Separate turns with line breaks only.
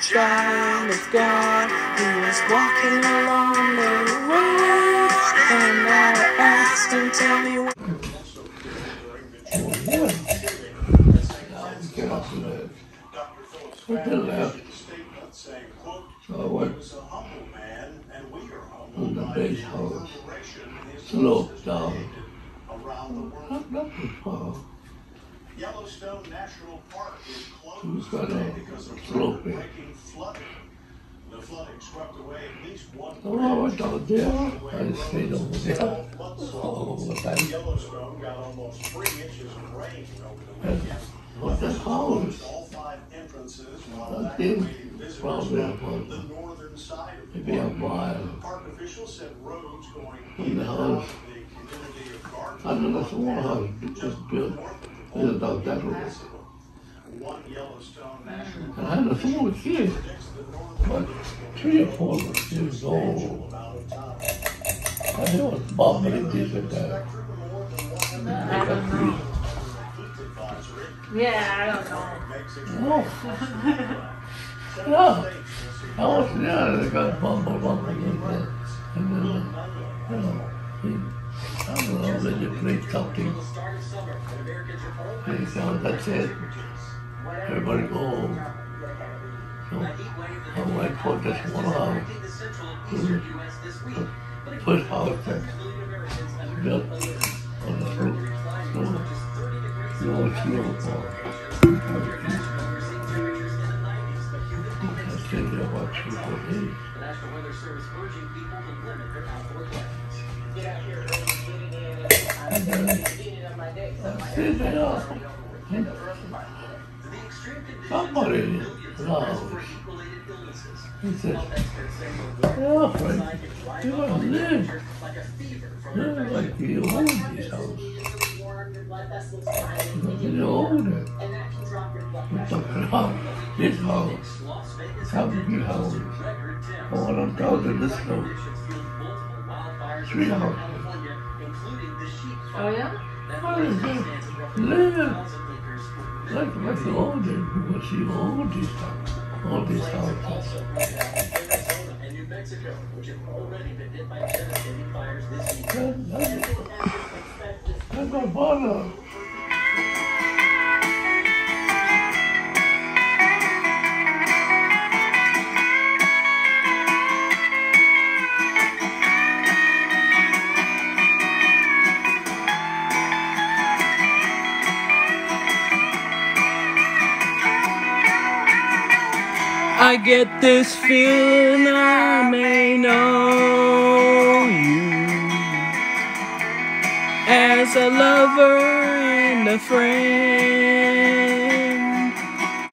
child of God. He was walking along the road, and I asked him, tell me what.
With the left, so I went on the base house, sloped down, not too far.
Yellowstone National Park is
It
closed
was kind
today because
of
of
sloping.
breaking flooding. The flooding swept away at least one
So I went down there, I stayed over there all the time.
Yellowstone got almost 3 inches of rain over the weekend.
What the house?
All 5 entrances while
I think
evacuating visitors
probably
from the
about
northern side of the
maybe a
park.
mile
Park officials said roads going
from
in
the
and out
house.
of the community of Garden
I know that's one house just built. It's about that way.
One Yellowstone National
And I had a small kid, but 3 or 4 years old. And he was bubbling this and that.
Yeah, I don't know.
No. No. I was there, they got bumble like that. And then, I don't know, they just played something. They sound, that's it. Everybody go home. So I went for this one house. The first house that built on the roof. So, you always feel for I stayed there about 3 or 4 days.
The National Weather Service urging people to limit their outdoor plans.
Get out here early, get it in, and I'm at the beginning of my day. So my
Stayed there. Somebody in the house. He said, "Oh, Frank, you don't live. You're like you own this house. You own it. We're talking about this house. How many houses? All on top of this house. 3 houses.
Oh yeah?
How is it? Live. Like you own it, because you own this house. All these houses.
And New Mexico, which have already been hit by devastating fires this week.
That's not bother.
I get this feeling I may know you as a lover and a friend.